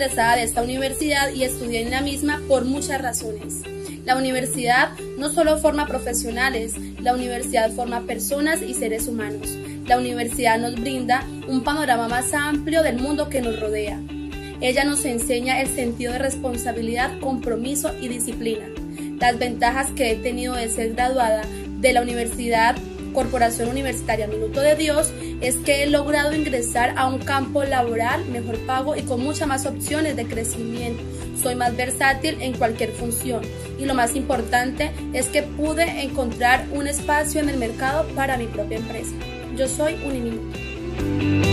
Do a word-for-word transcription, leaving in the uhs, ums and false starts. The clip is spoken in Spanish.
egresada de esta universidad y estudié en la misma por muchas razones. La universidad no solo forma profesionales, la universidad forma personas y seres humanos. La universidad nos brinda un panorama más amplio del mundo que nos rodea. Ella nos enseña el sentido de responsabilidad, compromiso y disciplina. Las ventajas que he tenido de ser graduada de la Universidad Corporación Universitaria Minuto de Dios es que he logrado ingresar a un campo laboral mejor pago y con muchas más opciones de crecimiento. Soy más versátil en cualquier función y lo más importante es que pude encontrar un espacio en el mercado para mi propia empresa. Yo soy Uniminuto.